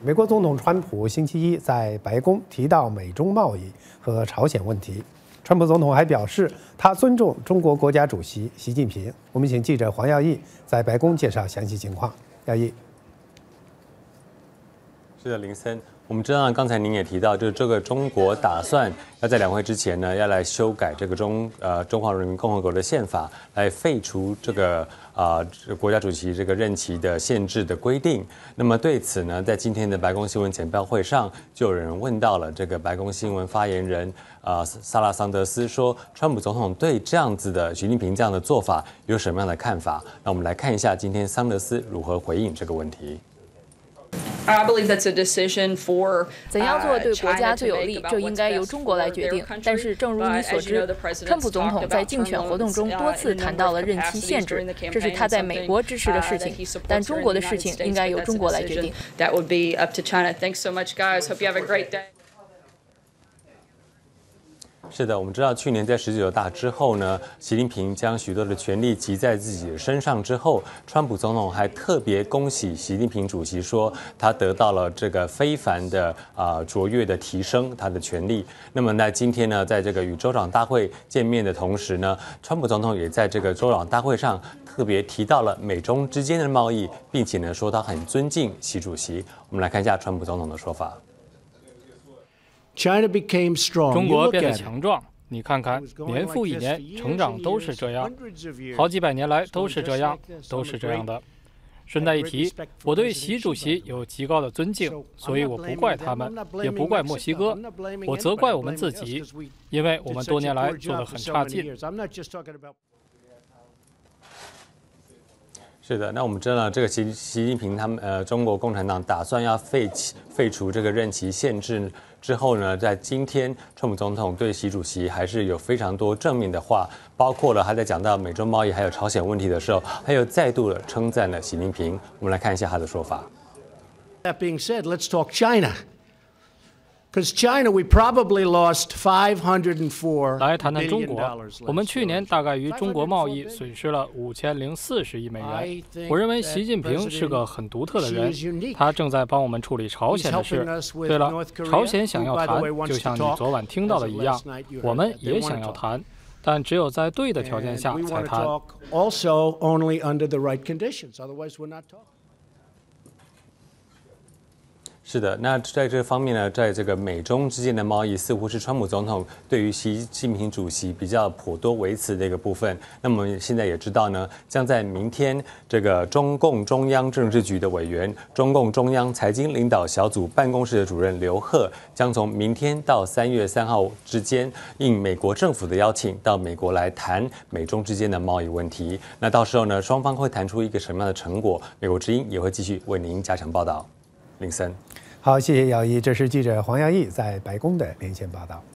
美国总统川普星期一在白宫提到美中贸易和朝鲜问题。川普总统还表示，他尊重中国国家主席习近平。我们请记者黄耀义在白宫介绍详细情况。耀义， 是的，林森。我们知道，刚才您也提到，就是这个中国打算要在两会之前呢，要来修改这个中华人民共和国的宪法，来废除这个国家主席这个任期的限制的规定。那么对此呢，在今天的白宫新闻简报会上，就有人问到了这个白宫新闻发言人萨拉桑德斯，说川普总统对这样子的习近平这样的做法有什么样的看法？那我们来看一下今天桑德斯如何回应这个问题。 I believe that's a decision for 怎样做对国家最有利，这应该由中国来决定。但是，正如你所知，川普总统在竞选活动中多次谈到了任期限制，这是他在美国支持的事情，但中国的事情应该由中国来决定。 That would be up to China. Thanks so much, guys. Hope you have a great day. 是的，我们知道去年在19大之后呢，习近平将许多的权力集在自己的身上之后，川普总统还特别恭喜习近平主席说，他得到了这个非凡的卓越的提升他的权力。那么在今天呢，在这个与州长大会见面的同时呢，川普总统也在这个州长大会上特别提到了美中之间的贸易，并且呢说他很尊敬习主席。我们来看一下川普总统的说法。 中国变得强壮，你看看，年复一年，成长都是这样，好几百年来都是这样，都是这样的。顺带一提，我对习主席有极高的尊敬，所以我不怪他们，也不怪墨西哥，我责怪我们自己，因为我们多年来做得很差劲。 是的，那我们知道这个习近平他们中国共产党打算要废除这个任期限制之后呢，在今天川普总统对习主席还是有非常多正面的话，包括了他在讲到美中贸易还有朝鲜问题的时候，还有再度的称赞了习近平。我们来看一下他的说法。 That being said, let's talk China. Because China, we probably lost $504 来谈谈中国，我们去年大概于中国贸易 $540 损失了5040亿美元。我认为习近平是个很独特的人，他正在帮我们处理朝鲜的事。对了，朝鲜想要谈，就像你昨晚听到的一样，我们也想要谈，但只有在对的条件下才谈。 Also, only under the right conditions. Otherwise, we're not talking. 是的，那在这方面呢，在这个美中之间的贸易，似乎是川普总统对于习近平主席比较颇多维持的一个部分。那么我们现在也知道呢，将在明天，这个中共中央政治局的委员、中共中央财经领导小组办公室的主任刘鹤，将从明天到3月3号之间，应美国政府的邀请，到美国来谈美中之间的贸易问题。那到时候呢，双方会谈出一个什么样的成果？美国之音也会继续为您加强报道。林森。 好，谢谢耀一，这是记者黄耀义在白宫的连线报道。